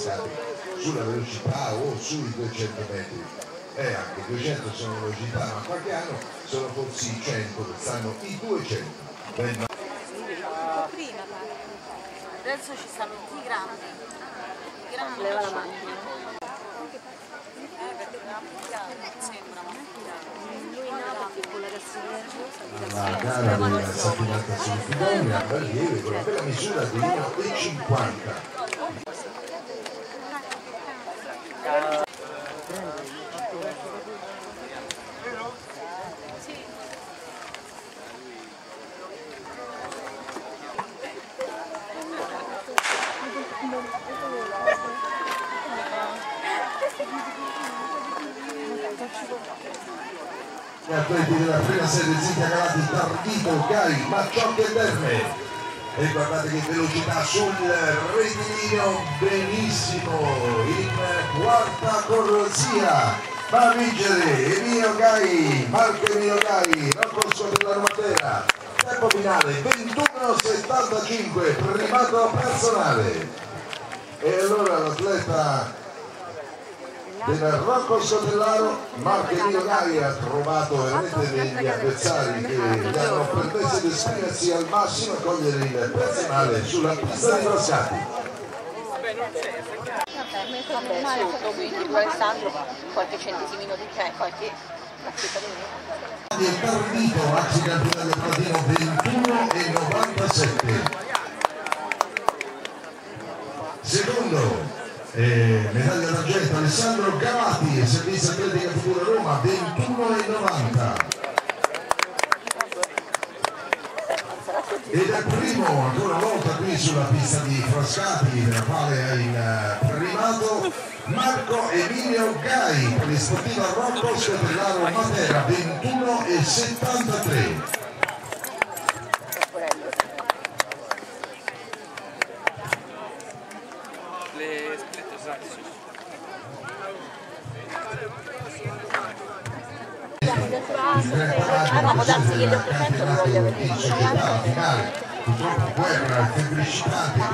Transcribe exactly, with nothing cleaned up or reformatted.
Frascati sulla velocità o sui duecento metri. E anche duecento sono velocità, ma qualche anno sono forse i cento, quest'anno i duecento. Ben... Prima, adesso ci stanno i grandi. I grandi. Leva la macchina. Eh, perché una pugliata, sembra una pugliata. Lui no, perché con la cassiera. La gara della satinata sul filone a Barriere con la bella misura di uno e cinquanta. Gli atleti della prima serie Zitia Calati, Tardito, Gai, Macciocchi e Terme. E guardate che velocità sul rettilineo, benissimo, in quarta corsia. Va a vincere Emilio Gai, Marco Emilio Gai, Rocco Scotellaro Matera. Tempo finale ventuno settantacinque, primato personale. E allora l'atleta del Rocco Scotellaro, Marco Emilio Gai, ha trovato veramente degli avversari che gli hanno permesso di esprimersi al massimo e cogliere il personale sulla pista di Frascati. Vabbè, sotto, quindi il Alessandro qualche centesimino di te, qualche partita di me. Il Tardito, maxi campionato platino ventuno e novantasette. Secondo, eh, medaglia d'argento Alessandro Calati, servizio atletica Futura Roma, ventuno e novanta. Ed è primo ancora una volta qui sulla pista di Frascati, nella quale è in primato Marco Emilio Gai, per l'esportiva Rocco Scotellaro Matera, ventuno e settantatré. Le split esatto. Ah no, ma darsi che gli otto cento non voglio vedere. Società finale, purtroppo guerra, febbricità,